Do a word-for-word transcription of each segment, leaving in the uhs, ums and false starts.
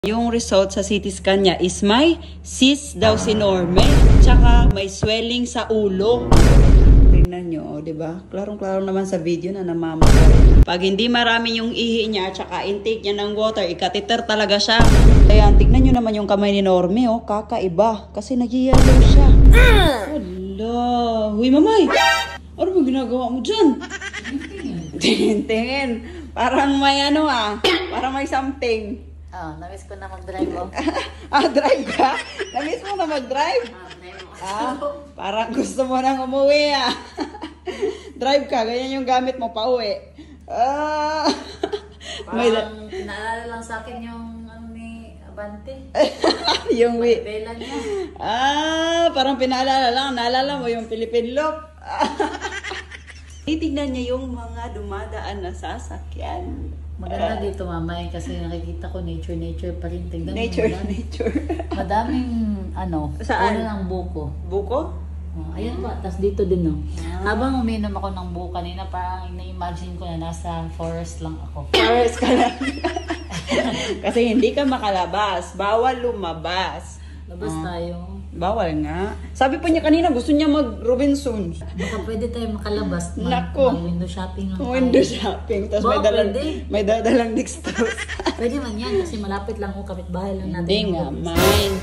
Yung result sa C T scan niya is may cyst daw si Norme, tsaka may swelling sa ulo. Tingnan nyo, oh, diba? Klarong-klarong naman sa video na namamatay. Pag hindi marami yung ihi niya, tsaka intake niya ng water, ikatiter talaga siya. Kaya tingnan nyo naman yung kamay ni Norme, oh, kakaiba. Kasi nag-yellow siya. Hala, huy mamay! Ano ba ginagawa mo dyan? Tingin-tingin. Parang may ano ah, parang may something. Oh, namiss ko na mag-drive oh. Ah, drive ka? Namiss mo na mag-drive? Ah, parang gusto mo nang umuwi ah. Drive ka, ganyan yung gamit mo pa uwi. Ah. Parang naalala lang sa akin yung ano ni Abante. Yung wi. Bela niya. Ah, parang pinaalala lang. Naalala mo yung Philippine look. Titignan niya yung mga dumadaan na sasakyan. Maganda dito mamay kasi nakikita ko nature nature pa rin. Tingnan Nature, mo, madaming, nature. madaming ano, Saan? ulo ng buko. Buko? Oh, ayan pa, tas dito din no. Ah. Habang uminom ako ng buko kanina, parang na-imagine ko na nasa forest lang ako. Forest ka lang. Kasi hindi ka makalabas. Bawal lumabas. Labas Ah. tayo. Bawal nga. Sabi pa niya kanina, gusto niya mag-Robinson. Baka pwede tayo makalabas. Mag, Nako. Mag-window shopping lang tayo. Window shopping. Tapos may Baka dalang, pwede. may dadalang dextrose. Pwede man yan kasi malapit lang ko kapitbahay lang natin. Hindi nga, mine.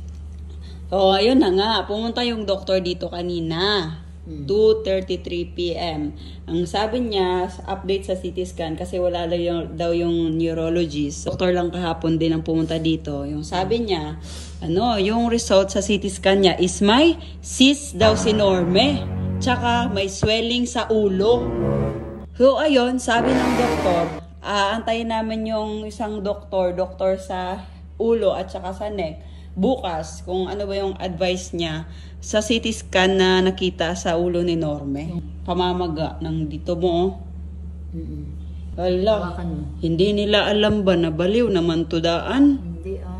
So, ayun na nga. Pumunta yung doktor dito kanina. Hmm. two thirty-three p m Ang sabi niya, update sa C T scan kasi wala daw yung, daw yung neurologist. Doktor lang kahapon din ang pumunta dito. Yung sabi niya, ano, yung result sa C T scan niya is may cyst daw si Norme. Tsaka may swelling sa ulo. So, ayun, sabi ng doktor, aantayin namin yung isang doktor, doktor sa ulo at saka sa neck, bukas kung ano ba yung advice niya sa C T scan na nakita sa ulo ni Norme. Pamamaga ng dito mo. Mm-mm. Hala, Hawakan mo. hindi nila alam ba na baliw naman to daan? Hindi ah.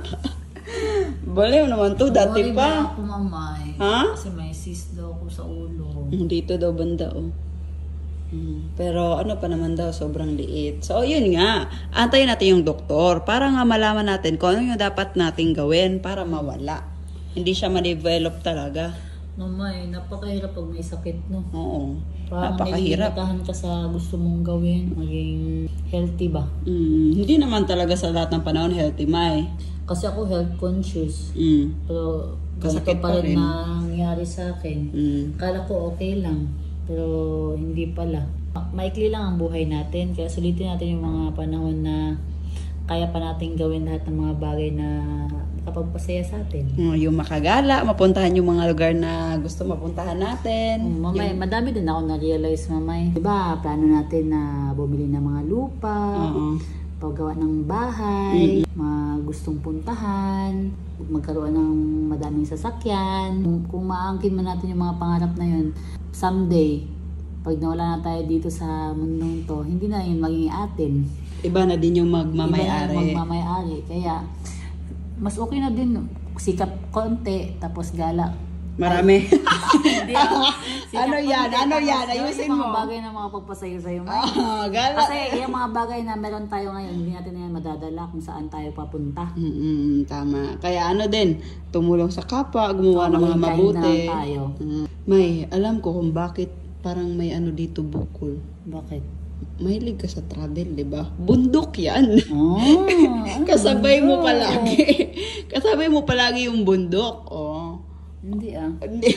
Baliw naman to, dati Worry pa. ba ako mamay? Ha? Kasi may cyst daw ako sa ulo. Dito daw banda oh. Hmm, pero ano pa naman daw, sobrang liit. So, yun nga. Antayin natin yung doktor para nga malaman natin kung ano yung dapat nating gawin para mawala. Hindi siya ma-develop talaga. Mamay, napakahirap pag may sakit, no? Oo. Parang Napakahirap. nililimitahan ka sa gusto mong gawin, maging healthy ba? Mm, hindi naman talaga sa lahat ng panahon healthy, May. Kasi ako health conscious. Mm. Pero Kasakit ganito pa pa rin rin. nangyari sa akin. Mm. Akala ko okay lang, pero hindi pala. Maikli lang ang buhay natin, kaya sulitin natin yung mga panahon na kaya pa natin gawin lahat ng mga bagay na makapagpasaya sa atin. Oh, yung makagala, mapuntahan yung mga lugar na gusto mapuntahan natin. Um, mamay, Yung- madami din ako na-realize, mamay. Diba, plano natin na bumili ng mga lupa, Oo. paggawa ng bahay, mga gustong puntahan, magkaroon ng madaming sasakyan. Kung, kung maangkin man natin yung mga pangarap na yun, someday, pag nawala na tayo dito sa mundong to, hindi na yun maging atin. Iba na din yung Iba na magmamayari. yung magmamayari. Kaya, mas okay na din, sikap konti, tapos gala. Marami. Hindi, ah. Sikap Ano yan? konti, Ano tapos yan? gawin Ayusin yung mga mo. bagay na makapagpasaya sa'yo. Ah, gala. Kasi yung mga bagay na meron tayo ngayon, hindi natin na yan madadala kung saan tayo papunta. Mm-mm, tama. Kaya ano din, tumulong sa kapwa, gumawa ng Oo, mga maging kind mabuti. na tayo. Mm. May, alam ko kung bakit parang may ano dito bukol. Bakit? Mahilig ka sa travel, di ba? Bundok yan. Oh, Kasabay mo palagi. Kasabay mo palagi yung bundok. Oh. Hindi ah. Hindi.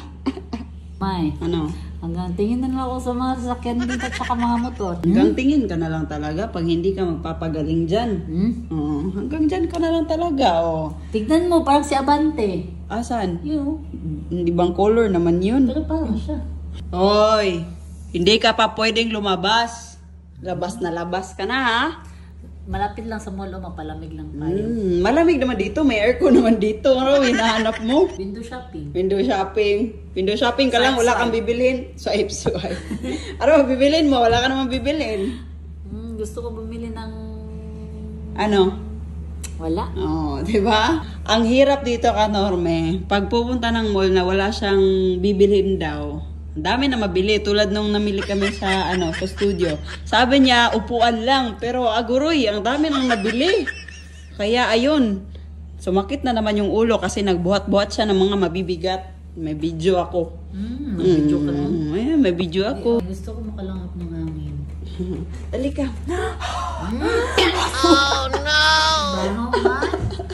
May, Ano? hanggang tingin na lang ako sa mga sasakyan dito at saka mga motor. Hanggang tingin ka na lang talaga pag hindi ka magpapagaling dyan. Hmm? Oo, hanggang dyan ka na lang talaga. Oh. Tignan mo, parang si Abante. Asan? Yun. Hindi bang color naman yun? Pero parang siya. Hoy, hindi ka pa pwedeng lumabas. Labas na labas ka na ha. Malapit lang sa mall o mapalamig lang tayo. Hmm, malamig naman dito. May aircon naman dito. Ano hinahanap mo? Window shopping. Window shopping. Window shopping ka lang. Swipe, Wala kang swipe. bibilhin. Swipe, swipe. Ano bibilhin mo? Wala ka naman bibilhin. Hmm, gusto ko bumili ng... Ano? Wala. Oh, 'di ba? Ang hirap dito ka, Norme. Pag pupunta ng mall na wala siyang bibilhin daw. Ang dami na mabili tulad nung namili kami sa ano, sa studio. Sabi niya upuan lang, pero aguroy, ang dami nang nabili. Kaya ayun, sumakit na naman yung ulo kasi nagbuhat-buhat siya ng mga mabibigat. May video ako. Mm, may video ka lang. Mm, ayan, may video ako. Ay, gusto ko makalangap ng hangin. Dali ka. Oh no! Baho man?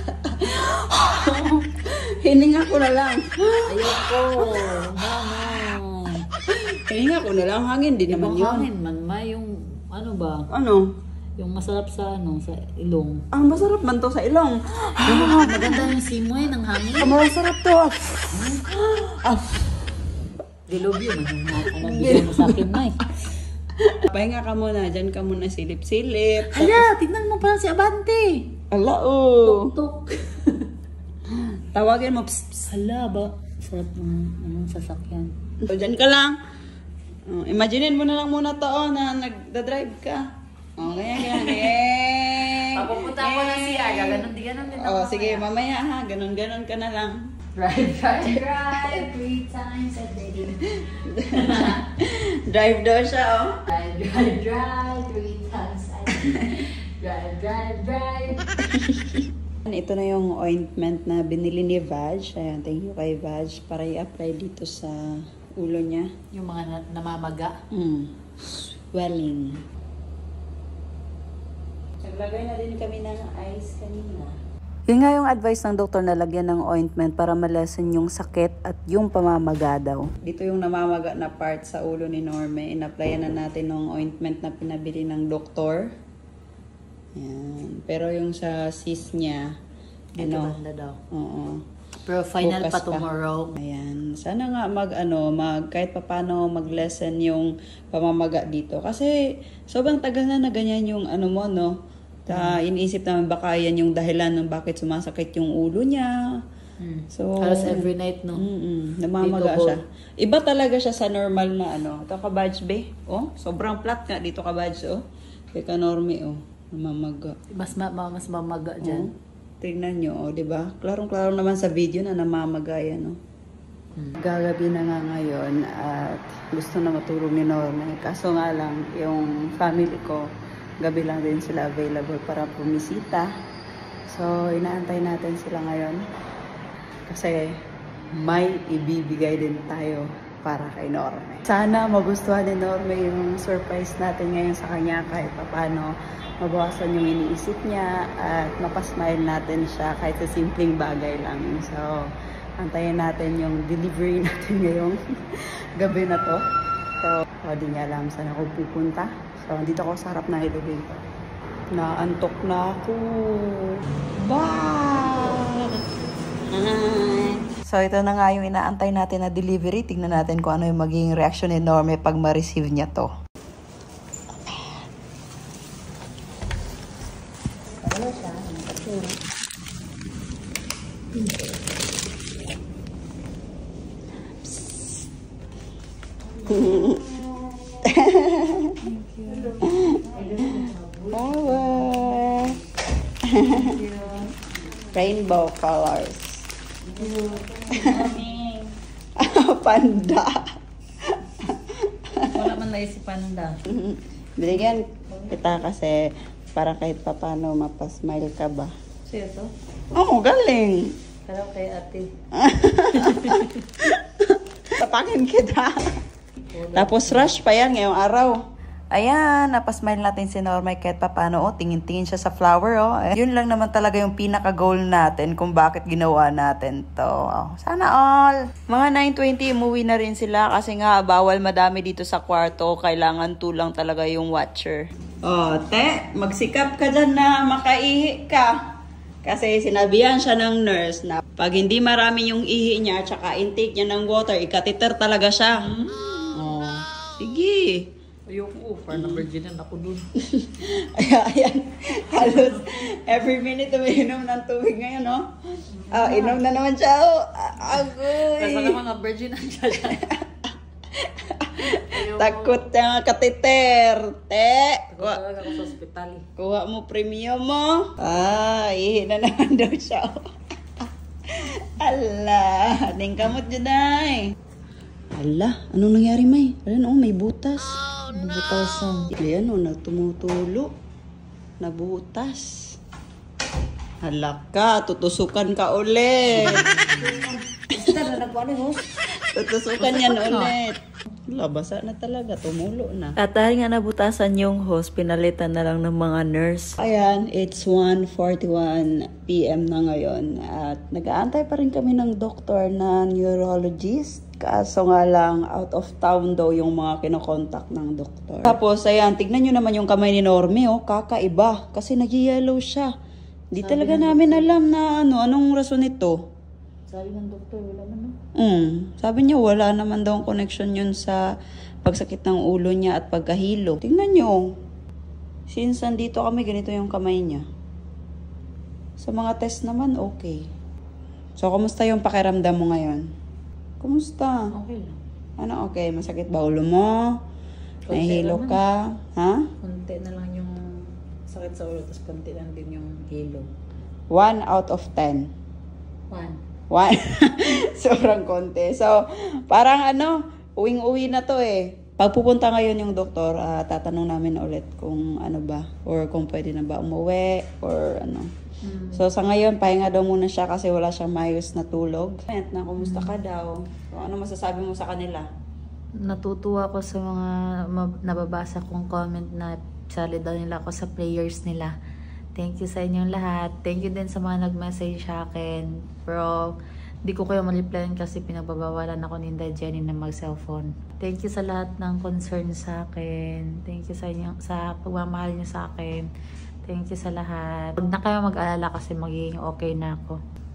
Hininga ko na lang. Ayoko. Ano? Hininga ko na lang. Hangin din naman Ibang yun. hangin man, ma, yung ano ba? Ano? Yung masarap sa ano, sa ilong. Ang masarap man to sa ilong. Ah, maganda yung simoy ng hangin. Ang masarap to. Ah. Dilubyo, ano bigyan mo sa akin, May? Pahinga ka muna. Diyan ka muna silip-silip. Ala, tignan mo pala si Abante. Ala, oh. Tuk-tuk. Tawagin mo. Psst, psst. Hala ba? Sarap ng anong sasakyan. So, dyan ka lang. Oh, imaginein mo na lang muna to, oh, na nagda-drive ka. Oh, ganyan, ganyan. Eh. Papupunta ko na siya. Gaganon, di ganon din Oh, ako sige, mamaya. mamaya ha. Ganon-ganon ka na lang. Drive, drive, drive. Three times a day. Drive daw siya, oh. Drive, drive, drive. Three times a day. Drive, drive, drive. Ito na yung ointment na binili ni Vaj. Ayan, thank you kay Vaj para i-apply dito sa ulo niya. Yung mga na namamaga. Mm. Swelling. Naglagay na din kami ng ice kanina. Yun nga yung advice ng doktor na lagyan ng ointment para malesen yung sakit at yung pamamaga daw. Dito yung namamaga na part sa ulo ni Norme. In-applyan na natin ng ointment na pinabili ng doktor. Yan. Pero yung sa sis niya, Dito ano, banda daw. oo. Pero final Bukas pa tomorrow. Ayan. Sana nga mag ano, mag kahit papaano mag-lessen yung pamamaga dito kasi sobrang tagal na na ganyan yung ano mo, no. Ta iniisip namin baka yan yung dahilan ng bakit sumasakit yung ulo niya. Hmm. So Halos every night, no? Mm-mm, namamaga Dito, siya. Iba talaga siya sa normal na ano. Ito ka badge be. Oh, sobrang flat nga dito ka badge, oh. Kaya ka norme, oh. Namamaga. Mas ma ma- mas mamaga dyan. Oh. Tingnan nyo, oh, di ba? Klarong-klaro naman sa video na namamagaya, no? Hmm. Gagabi na nga ngayon at gusto na matulog ni Norme. Kaso nga lang, yung family ko, gabi lang din sila available para pumisita. So, inaantay natin sila ngayon. Kasi may ibibigay din tayo para kay Norme. Sana magustuhan ni Norme yung surprise natin ngayon sa kanya kahit paano mabawasan yung iniisip niya at mapasmile natin siya kahit sa simpleng bagay lang. So, antayin natin yung delivery natin ngayong gabi na to. So, o, di niya alam saan ako pupunta. So, dito ako sa harap ng elevator. Naantok na ako. Bye! So, ito na nga yung inaantay natin na delivery. Tignan natin kung ano yung magiging reaction ni Norme pag ma-receive niya to. Power. Rainbow colors. Panda. Wala man naisipan na. Binigyan kita kasi para kahit papano mapasmile ka ba. Siya to? Oo, oh, galing. Pero kay ate. Tapakin kita. Tapos rush pa yan ngayong araw. Ayan, napasmile natin si Norma kahit papano. Oh, tingin-tingin siya sa flower. Oh. Eh, yun lang naman talaga yung pinaka-goal natin kung bakit ginawa natin to. Oh, sana all. Mga nine twenty, umuwi na rin sila kasi nga bawal madami dito sa kwarto. Kailangan tulang talaga yung watcher. Oh, te, magsikap ka dyan na makaihi ka. Kasi sinabihan siya ng nurse na pag hindi marami yung ihi niya at saka intake niya ng water, ikatiter talaga siya. Mm. Oh, sige. Ayoko, parang virgin ako dun. Ayan, ayan. Halos every minute umiinom ng tubig ngayon, no? Ah, inom na naman siya, oh. Agoy. Kasi naman nga virgin ang siya. Takot na katiter. Te. Takot talaga ako sa ospital. Kuha mo premium mo. Ah, ihi na naman daw siya. Ala, ating kamot dyan ay. Ala, anong nangyari, May? Ayan, oh, may butas. Oh, no. Butasan. Ayan, oh, nagtumutulo. Nabutas. Halaka, tutusukan ka ulit. Basta na nagkuhan yung host. Tutusukan yan ulit. Labasa na talaga, tumulo na. At dahil nga nabutasan yung host, pinalitan na lang ng mga nurse. Ayan, it's one forty-one p m na ngayon. At nag-aantay pa rin kami ng doktor na neurologist. Kaso nga lang, out of town daw yung mga kinokontak ng doktor. Tapos, ayan, tignan nyo naman yung kamay ni Normie, oh, kakaiba. Kasi nag-yellow siya. Hindi talaga namin alam na ano, anong rason nito. Sabi ng doktor, wala man no? Mm, sabi niya wala naman daw connection yun sa pagsakit ng ulo niya at pagkahilo. Tingnan niyo. Since nandito kami, ganito yung kamay niya. Sa mga test naman, okay. So, kumusta yung pakiramdam mo ngayon? Kumusta? Okay lang. Ano okay? Masakit ba ulo mo? Konti Nahihilo naman. ka? Ha? Konti na lang yung sakit sa ulo, tapos konti lang din yung hilo. One out of ten. One. One. Sobrang konti. So, parang ano, uwing-uwi na to eh. Pag pupunta ngayon yung doktor, uh, tatanong namin ulit kung ano ba, or kung pwede na ba umuwi, or ano. Mm. So, sa ngayon, pahinga daw muna siya kasi wala siyang mayos na tulog. Na, kumusta ka daw? So, ano masasabi mo sa kanila? Natutuwa ko sa mga mab- nababasa kong comment na sali daw nila ako sa prayers nila. Thank you sa inyong lahat. Thank you din sa mga nag-message sa akin. Pero, di ko kayo ma-replyan kasi pinagbabawalan ako ni Inday Jenny na mag-cellphone. Thank you sa lahat ng concern sa akin. Thank you sa inyo, sa pagmamahal niyo sa akin. Thank you sa lahat. Huwag na kayo mag-alala kasi magiging okay na ako.